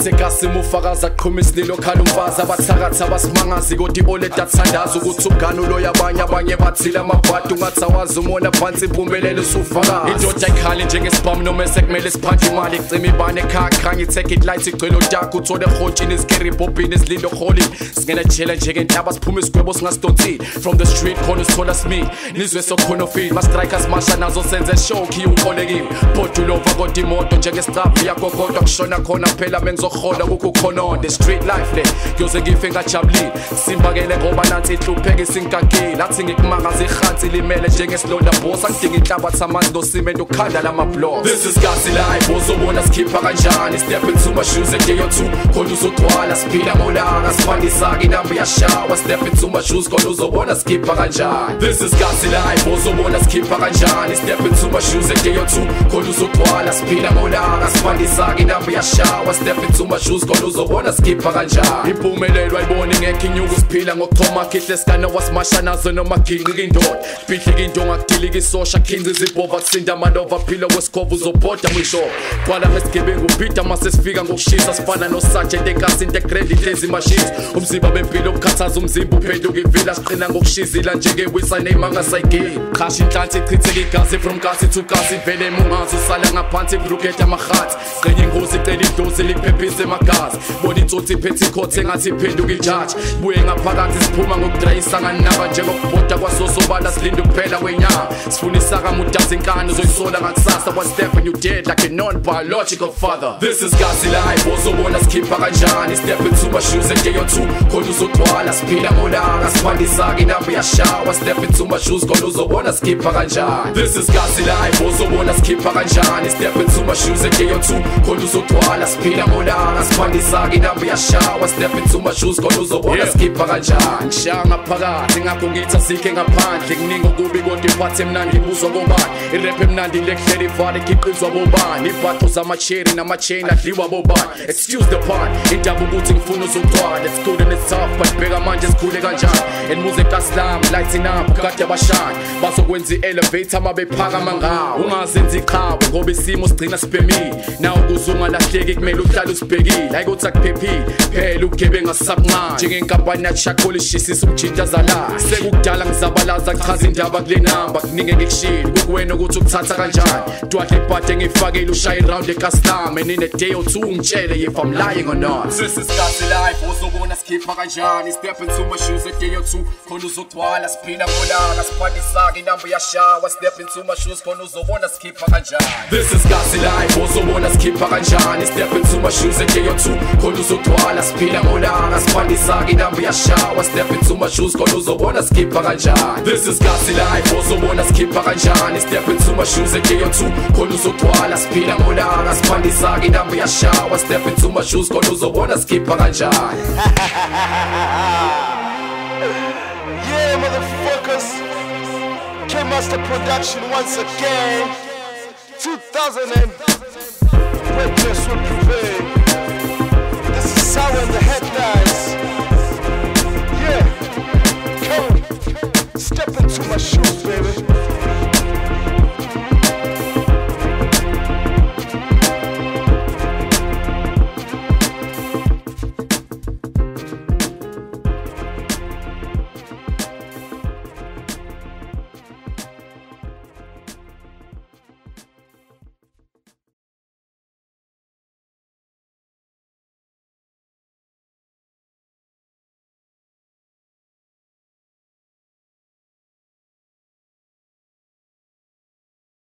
Segasi mufakaza qhumisa lokhala umfazi abathakatha abasimangazi kodwa ioleda thandaza ukuthi ubugano lo yabanye bathile amabhadi ungathi awazi umona phansi impumelelo usufakaza indoda ayikhali njengesibhamu noma sekumele siphandle imali icima ibane ekhaya ngitheke light igcwele udaka uthole ehotshini isikeri ibhobhini izilindo holy singena jela njengenhlaba siphume isigwebo singasidonsile from the street corners thola smith nizwe sokhona feel ma strikers masha nazo senze show khi ukolekile bodulova kodwa imoto njengesicaphi yakho kodwa kushona khona phela mengizohola ukukhona on the street life le kuyoze ngife ngajabulile simbakele ngoba nansi ihlupheke singakile athi ngikumangaza ihansi limele njengesilonda boss angidinga inhlabathi amanzi nosimento ukhanda lama blocks. This is Gasi life uzobona sikhipha kanjani step into my shoes and day or two khona uzogcwala siphila ngolanga sifandisa inamba yashawa step into my shoes khona uzobona sikhipha kanjani. This is Gasi life uzobona sikhipha kanjani step into my shoes and day or two khona uzogcwala siphila ngolanga sifandisa inamba yashawa step into my shoes khona uzobona sikhipha kanjani. Impumelelo ayibona ngeke inyuku siphila ngokuthoma khihle sikana wasimasha nazo noma ginqika indoda bihle into ngakudilika isosha khinzi izibhova kusinda amalova phila wesikhovu uzobhoda mwisho kwala ngesigebengu ubhida mase sifika ngokushisa sifana nosergeant enkasi into credit lezi machines umzimba bempilo ukukhathaza umzimba uphenduka ivila siqina ngokushizila njengewisa nemanga sayigini khasha inhlansi ichitheka igazi from kasi to kasi vele mungazi usala ngaphansi bruketa amahathi qenya ingozi icela idosi liphephise amagazi bona insotsi iphethe ikhothe engathi iphenduka ijaji buye ngaphakathi siphuma ngokudrayisa nganaba njengokubhoda kwasosobala silinda ukuphela kwenyanga sifuna isaka mudazi inkani uzoyisola ngakusasa one step and you dead like a non-biological father. This is Gasi life uzobona sikhipha kanjani step into my shoes and day or two khona uzogcwala siphila ngolanga sifandisa inamba yashawa step into my shoes khona uzobona sikhipha kanjani. This is Gasi life uzobona sikhipha kanjani step into my shoes and day or two khona uzogcwala siphila ngolanga sifandisa inamba yashawa step into my shoes khona uzobona sikhipha kanjani. Ngishaya ngaphakathi ngakho ngithi asikhe ngaphandle kuningi okubi kodwa iphathe mnandi ibuzwa ngobani irap emnandi lehleli ivale ikhiqizwa bobani ibhatho zamacherry namachain adliwa bobani excuse the pun indaba ukuthi ngifuna uzogcwala it's good and it's tough but bheka manje sikhule kanjani and music kaslam lighting up kade abashani bazokwenza i-elevator mabephakama ngawo ungazenzi iqhawe ngoba isimo sigcina sibhemile nawe ukuze ungalahleki kumele uhlale usibhekile hayi ukuthi akuphephile phela ubugebenga sabuncane njengenkampani yachakhola ishisisa umjintazala sekukudala ngizabalaza chaza indaba kule namba kuninge ngikushilo kukuwena ukuthi ukuthatha kanjani dwadle ibhade ngifakile ushaye round ecustom and in a day or two ngitshele if I'm lying or not. This is Gasi life uzobona sikhipha kanjani step into my shoes a day or two khona uzogcwala siphila ngolanga sifandisa inamba yashawa step into my shoes khona uzobona sikhipha kanjani. This is Gasi life uzobona sikhipha kanjani step into my shoes a day or two khona uzogcwala siphila ngolanga sifandisa inamba yashawa step into my shoes khona uzobona sikhipha kanjani. This is Gasi life uzobona sikhipha kanjani step into my shoes a day or two khona uzogcwala siphila ngolanga sifandisa inamba yashawa step into my shoes khona uzobona sikhipha kanjani. Yeah, motherfuckers, K-Master Production once again 2000 and